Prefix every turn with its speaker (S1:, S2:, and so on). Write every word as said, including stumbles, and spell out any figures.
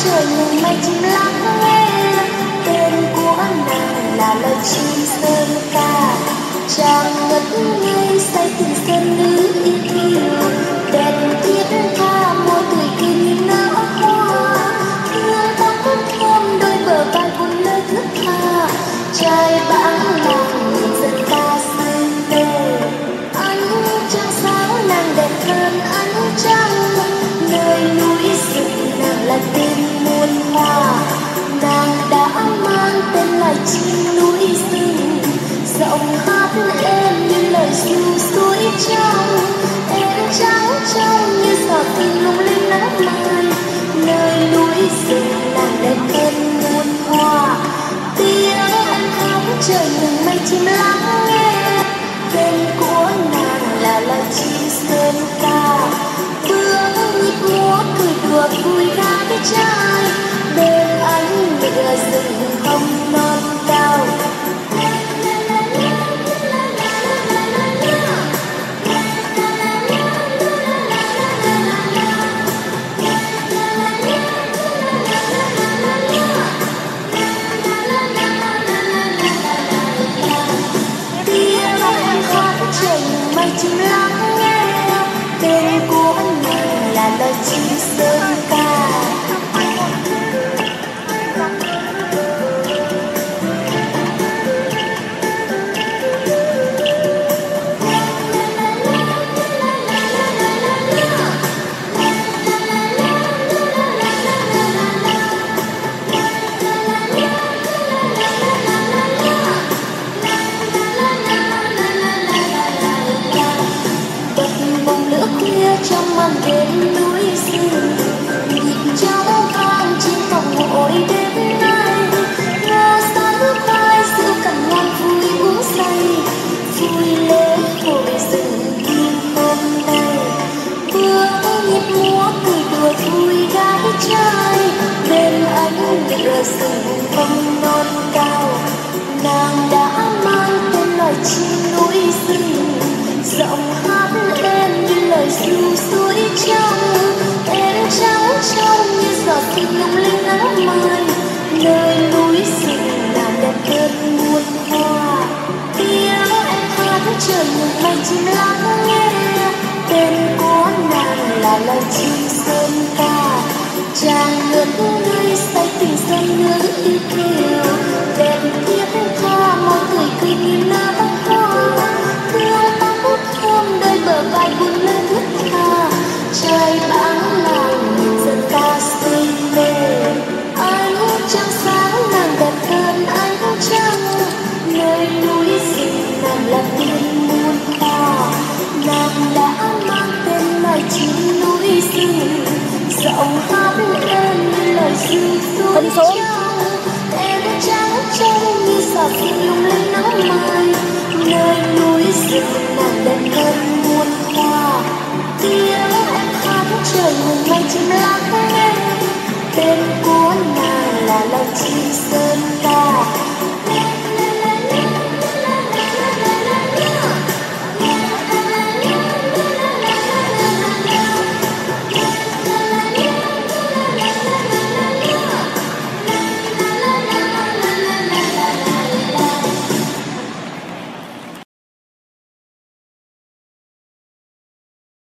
S1: trời ngừng mây chim lắng nghe tên của nàng là lời chim sơn ca. Chàng ngất ngây say tình sơn nữ yêu kiều, đèn thiết tha môi tươi cười như nở hoa. Thương ta cuốn thơm đôi bờ vai buồn nơi thướt tha, trai bão nàng nhìn dân ta say mê. Ánh trăng sáng nàng đẹp hơn ánh trăng, nơi núi rừng nàng là tên muôn hoa. Nàng đã mang tên là chim núi rừng, giọng hát êm như lời ru suối trong. Em trắng trong như giọt sương lung linh nắng mai, nơi núi rừng nàng đẹp hơn muôn hoa. Tiếng em khóc trời ngừng mây chim lắng nghe tên của nàng là lời chim sơn ca. Bước nhịp múa cười đùa vui gái trai, bên ánh lửa rừng không non cao. Trời ngừng mây chim lắng nghe tên của nàng là lời chim sơn ca. Trong màn đêm núi rừng, nhịp trong vang chim phòng mỗi đêm nay. Ngô sáng khoai rượu cằn ngon vui uống say, vui lên hội rừng kim hôm nay. Bước nhịp múa cười đùa vui gái trai, bên ánh lửa rừng không non cao. Nàng đã mang tên loài chim núi rừng, giọng hát êm như lời ru suối trong. Em trắng trong như giọt sương lung linh nắng mai, nơi núi rừng nàng đẹp hơn muôn hoa. Tiếng em hát trời ngừng mây chim lắng nghe tên của nàng là lời chim sơn ca. Chàng ngất ngây say tình sơn nữ yêu kiều, đẹp thiết tha môi cười cười như nở hoa. Thương ta hút thơm đôi bờ vai buồn lên thướt tha, trai bão nàng nhìn dân ta say mê. Ánh trăng sáng nàng đẹp hơn ánh trăng, nơi núi rừng nàng là tiên muôn hoa. Nàng đã mang tên loài chim núi rừng, giọng hát êm như lời ru suối trong. Em trắng trong như giọt sương lung linh nắng mai, nơi núi rừng nàng đẹp hơn muôn hoa. Tiếng em hát trời ngừng mây chim lắng nghe tên của nàng là lời chim sơn